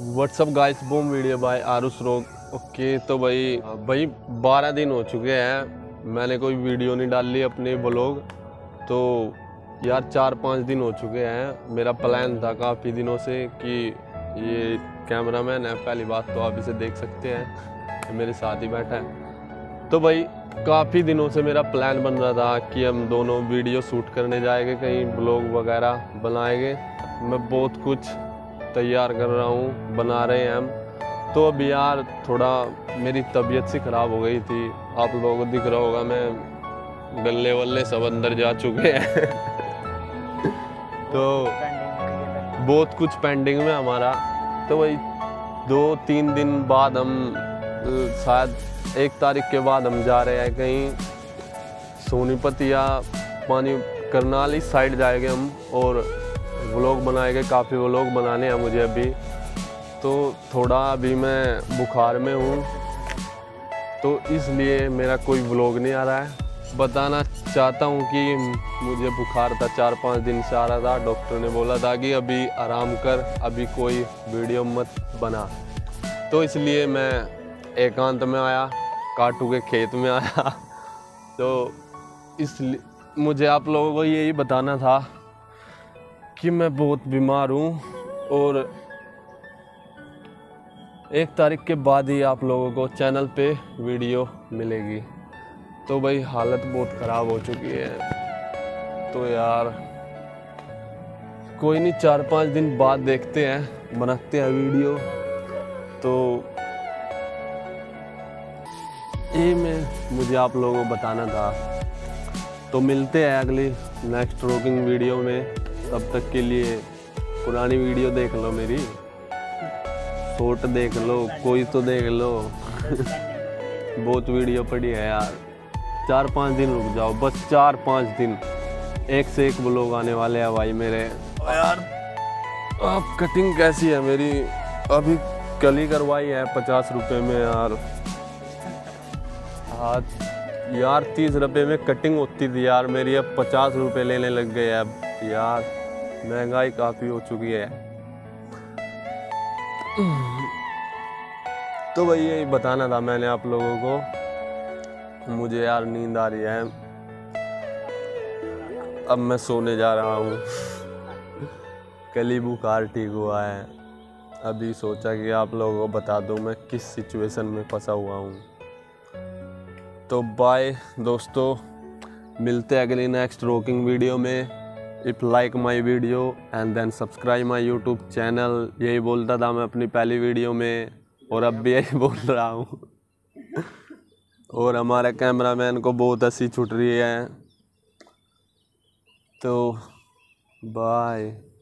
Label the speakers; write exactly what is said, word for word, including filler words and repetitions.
Speaker 1: WhatsApp guys, boom video by Aarush रोग। Okay तो भाई भाई बारह दिन हो चुके हैं, मैंने कोई वीडियो नहीं डाली अपने ब्लॉग। तो यार चार पाँच दिन हो चुके हैं। मेरा प्लान था काफ़ी दिनों से कि ये कैमरामैन है, पहली बात तो आप इसे देख सकते हैं, मेरे साथ ही बैठा है। तो भाई काफ़ी दिनों से मेरा प्लान बन रहा था कि हम दोनों वीडियो शूट करने जाएंगे, कहीं ब्लॉग वगैरह बनाएंगे। मैं बहुत कुछ तैयार कर रहा हूँ, बना रहे हैं हम। तो अब यार थोड़ा मेरी तबीयत सी ख़राब हो गई थी, आप लोगों को दिख रहा होगा, मैं गले वल्ले सब अंदर जा चुके हैं। तो बहुत कुछ पेंडिंग में हमारा। तो वही दो तीन दिन बाद हम शायद एक तारीख के बाद हम जा रहे हैं कहीं सोनीपत या पानी करनाल इस साइड जाएंगे हम, और व्लॉग बनाएंगे। काफ़ी व्लॉग बनाने हैं मुझे अभी। तो थोड़ा अभी मैं बुखार में हूँ, तो इसलिए मेरा कोई व्लॉग नहीं आ रहा है। बताना चाहता हूँ कि मुझे बुखार था, चार पाँच दिन से आ रहा था। डॉक्टर ने बोला था कि अभी आराम कर, अभी कोई वीडियो मत बना। तो इसलिए मैं एकांत में आया, काटू के खेत में आया। तो इसलिए मुझे आप लोगों को यही बताना था कि मैं बहुत बीमार हूँ, और एक तारीख के बाद ही आप लोगों को चैनल पे वीडियो मिलेगी। तो भाई हालत बहुत ख़राब हो चुकी है। तो यार कोई नहीं, चार पाँच दिन बाद देखते हैं, बनाते हैं वीडियो। तो ये मैं मुझे आप लोगों को बताना था। तो मिलते हैं अगली नेक्स्ट व्लॉगिंग वीडियो में। तब तक के लिए पुरानी वीडियो देख लो, मेरी शॉर्ट देख लो, कोई तो देख लो। बहुत वीडियो पड़ी है यार। चार पाँच दिन रुक जाओ, बस चार पाँच दिन, एक से एक व्लॉग आने वाले हैं भाई मेरे। यार अब कटिंग कैसी है मेरी, अभी कल ही करवाई है पचास रुपये में यार। हाथ यार तीस रुपये में कटिंग होती थी यार मेरी, अब पचास रुपये लेने लग गए अब यार। महंगाई काफ़ी हो चुकी है। तो वही यही बताना था मैंने आप लोगों को। मुझे यार नींद आ रही है, अब मैं सोने जा रहा हूँ। कल ही बुखार ठीक हुआ है, अभी सोचा कि आप लोगों को बता दूँ मैं किस सिचुएशन में फंसा हुआ हूँ। तो बाय दोस्तों, मिलते हैं अगली नेक्स्ट व्लॉगिंग वीडियो में। If like my video and then subscribe my YouTube channel. यही बोलता था मैं अपनी पहली वीडियो में, और अब भी यही बोल रहा हूँ। और हमारे कैमरामैन को बहुत हंसी छूट रही है। तो बाय।